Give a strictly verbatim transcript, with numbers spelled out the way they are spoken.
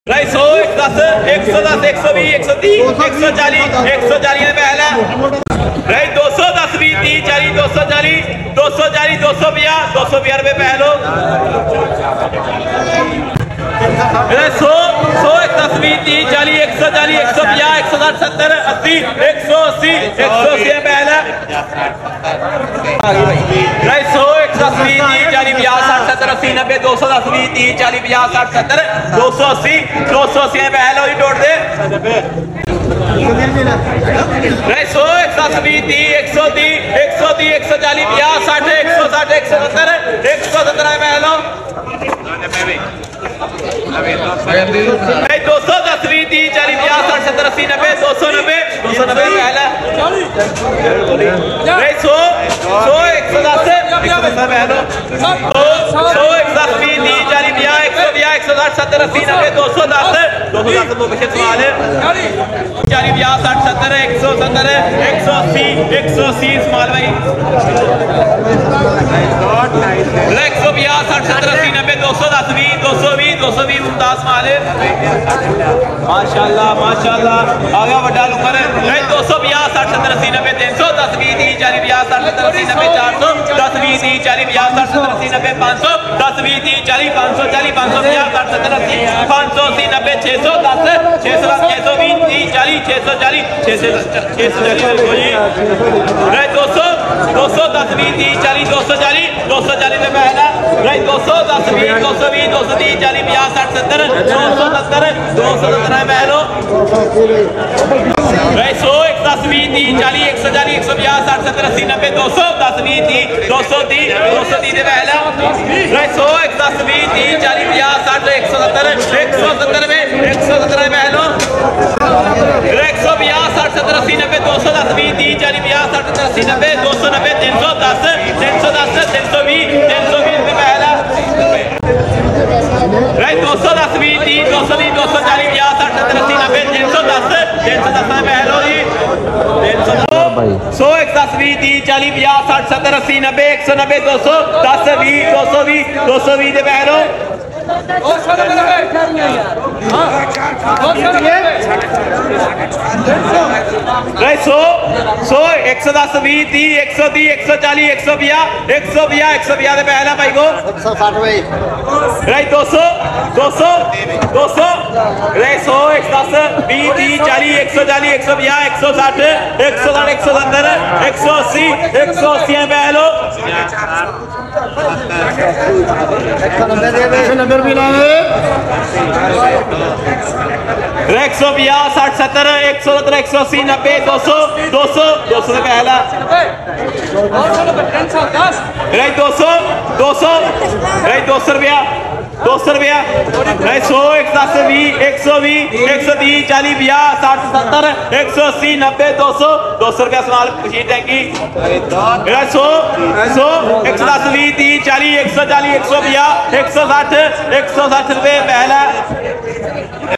ढाई सौ एक दस एक सौ दस एक सौ भी एक सौ तीस एक सौ चालीस एक सौ चालीस में पहला ढाई दो सौ दस भी तीस चालीस दो सौ चालीस दो सौ चालीस दो सौ बयास दो सौ बयास में पहलो सौ सौ एक दस भी तीस चालीस एक सौ चालीस एक सौ बयास एक सौ साठ सत्तर अस्सी एक सौ अस्सी एक सौ अस्सी में पहला ढाई सौ एक दस भी तीस चालीस बयास साठ सत्तर अस्सी नब्बे दो सौ दस भी तीस चालीस बयास साठ सत्तर दो सौ अस्सी दो सौ अस्सी में पहला ही तोड़ दे ढाई सौ एक दस भी तीस एक सौ तीस एक सौ तीस एक सौ चालीस बयास साठ एक सौ साठ एक सौ सत्तर एक सौ सत्तर में पहला दो सौ दस भी तीस चालीस बयास साठ सत्तर अस्सी नब्बे दो सौ नब्बे दो सौ नब्बे पहला सौ सौ एक सौ दस सौ एक दस भी तीस चालीस बयास एक सौ बयास एक सौ साठ सत्तर अस्सी नब्बे दो सौ दस दो सौ दस पीछे सवाल चालीस बयास साठ सत्तर एक सौ सत्तर एक सौ अस्सी एक सौ अस्सी इस्माल भाई एक सौ बयास साठ सत्तर अस्सी नब्बे दो सौ दस भी दो सौ भी दो सौ भी मुमताज माल माशाल्लाह माशाल्लाह आ गया बड़ा लुकर दो सौ बयास साठ सत्तर अस्सी नब्बे तीन सौ दस भी तीस चालीस बयास साठ सत्तर अस्सी नब्बे चार सौ दस भी तीस चालीस बयास साठ सत्तर अस्सी नब्बे पाँच सौ दस भी तीस चालीस पाँच सौ चालीस पाँच सौ बयास साठ सत्तर अस्सी पाँच सौ अस्सी नब्बे छः सौ दस छः सौ दस छः सौ बीस तीस चालीस छः सौ चालीस छः सौ छः सौ चालीस दो सौ दो सौ दस भी तीस चालीस दो सौ चालीस दो सौ चालीस में पहला दो सौ दस भी दो सौ बीस दो सौ तीस चालीस बयास साठ सत्तर दो सौ सत्तर दो सौ सत्तर में पहलो सौ एक दस भी तीस चालीस एक सौ चालीस एक सौ बयास साठ सत्तर अस्सी नब्बे दो सौ दस भी तीस दो सौ तीस दो सौ तीस में पहला सौ एक दस भी तीस चालीस बयास साठ एक सौ सत्तर एक सौ सत्तर में एक सौ सत्तर में पहलो एक सौ बयास साठ सत्तर अस्सी नब्बे दो सौ दस भी तीस चालीस बयास साठ सत्तर अस्सी नब्बे दो सौ नब्बे तीन सौ दस तीन सौ दस तीन सौ बीस तीन सौ बीस में पहला दो सौ दस भी तीस दो सौ बीस दो सौ चालीस बयास साठ सत्तर अस्सी नब्बे तीन सौ दस तीन सौ दस में पहलो जी तीन सौ सौ एक दस भी तीस चालीस बयास साठ सत्तर अस्सी नब्बे एक सौ नब्बे दो सौ दस बीस दो सौ बीस दो सौ बीस में पहलो सौ सौ एक सौ दस भी तीस एक सौ तीस एक सौ चालीस एक सौ बयास एक सौ बयास एक सौ बयास में पहला भाई को दो सौ दो सौ दो सौ सौ एक दस बीस तीस चालीस एक सौ चालीस एक सौ बयास एक सौ साठ एक सौ साठ एक सौ सत्तर एक सौ अस्सी एक सौ अस्सी में पहलो एक सौ बयास साठ सत्तर एक सौ सत्तर एक सौ अस्सी नब्बे दो सौ दो सौ दो सौ में पहला दो सौ दो सौ दो सौ रुपया दो सौ रुपया सौ एक दस बीस एक सौ बीस एक सौ तीस चालीस बयास साठ सत्तर एक सौ अस्सी नब्बे दो सौ दो सौ रुपया सवाल पूछी टैंकी सौ सौ एक सौ दस बीस तीस चालीस एक सौ चालीस एक सौ बयास एक सौ साठ एक सौ साठ रुपये पहला